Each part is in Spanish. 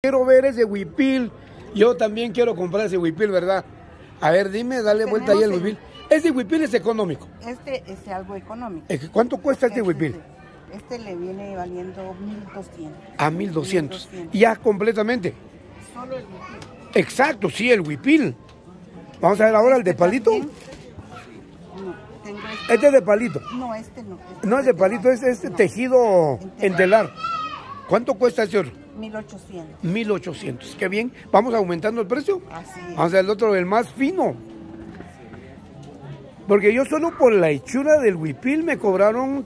Quiero ver ese huipil. Yo también quiero comprar ese huipil, ¿verdad? A ver, dime, dale vuelta ahí al huipil. Ese huipil es económico. Este es algo económico. ¿Cuánto cuesta este huipil? Este le viene valiendo 1,200. A 1,200. Ya completamente. Solo el huipil. Exacto, sí, el huipil. Vamos a ver ahora el de palito. No, tengo Este es de palito. No, este no. No es de palito, es este tejido en telar. ¿Cuánto cuesta este otro? 1,800. 1,800. Qué bien. Vamos aumentando el precio. Así es. Vamos a ver el otro, el más fino. Porque yo solo por la hechura del huipil me cobraron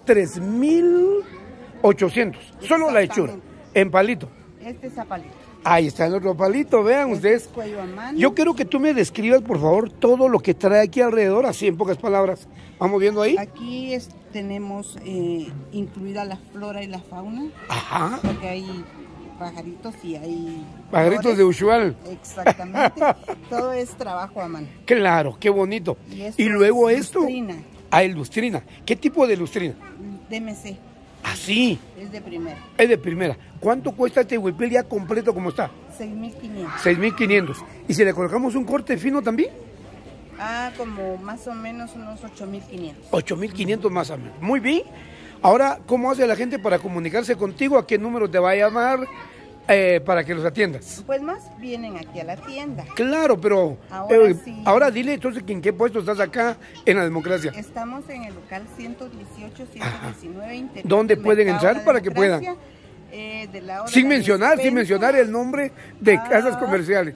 3,800. Solo la hechura. En palito. Este es a palito. Ahí está el otro palito, vean ustedes. Cuello a mano. Yo quiero que tú me describas, por favor, todo lo que trae aquí alrededor, así en pocas palabras. ¿Vamos viendo ahí? Aquí tenemos incluida la flora y la fauna. Ajá. Porque hay pajaritos y hay... Pajaritos flores. de Uxual. Exactamente. Todo es trabajo a mano. Claro, qué bonito. Y luego esto. Lustrina. Ah, es lustrina. ¿Qué tipo de lustrina? DMC. Así. Es de primera. Es de primera. ¿Cuánto cuesta este huipil ya completo como está? 6,500. 6,500. ¿Y si le colocamos un corte fino también? Ah, como más o menos unos 8,500. 8,500 más o menos. Muy bien. Ahora, ¿cómo hace la gente para comunicarse contigo? ¿A qué número te va a llamar para que los atiendas? Pues más vienen aquí a la tienda. Claro, pero ahora dile entonces que en qué puesto estás acá en la democracia. Estamos en el local 118-119. ¿Dónde pueden entrar para que puedan? Sin mencionar el nombre de casas comerciales.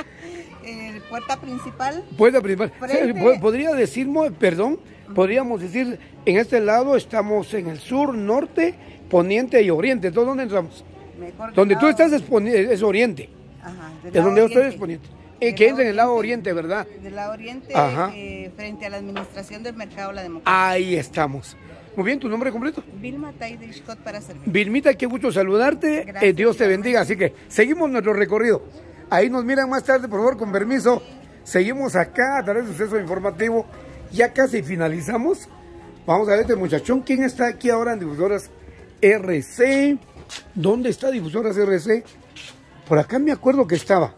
Puerta principal. Puerta principal. Podría decirme, perdón, podríamos decir, en este lado estamos en el sur, norte, poniente y oriente. ¿Entonces dónde entramos? Donde tú estás es oriente. Ajá. De donde yo estoy es poniente. Que entra en el lado oriente, ¿verdad? Del lado oriente, frente a la administración del mercado La Democracia. Ahí estamos. Muy bien, ¿tu nombre completo? Vilma Taidrishkot para servir. Vilmita, qué gusto saludarte. Gracias, Dios te bendiga. Así que seguimos nuestro recorrido. Ahí nos miran más tarde, por favor, con permiso. Seguimos acá a través de Suceso Informativo. Ya casi finalizamos. Vamos a ver este muchachón. ¿Quién está aquí ahora en Difusoras RC? ¿Dónde está Difusoras RC? Por acá me acuerdo que estaba.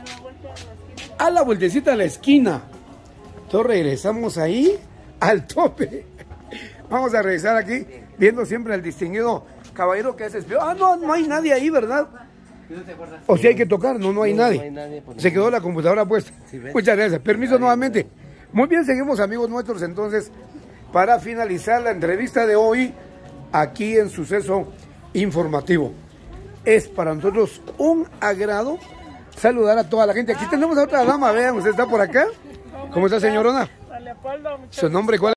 A la vueltecita a la esquina. Entonces regresamos ahí al tope. Vamos a regresar aquí, viendo siempre al distinguido caballero que es espíritu. Ah, no hay nadie ahí, ¿verdad? O si hay que tocar, no hay nadie. Se quedó la computadora puesta. Muchas gracias. Permiso nuevamente. Muy bien, seguimos amigos nuestros entonces para finalizar la entrevista de hoy aquí en Suceso Informativo. Es para nosotros un agrado saludar a toda la gente. Aquí tenemos a otra dama, vean, usted está por acá. ¿Cómo está, señorona? ¿Su nombre cuál es?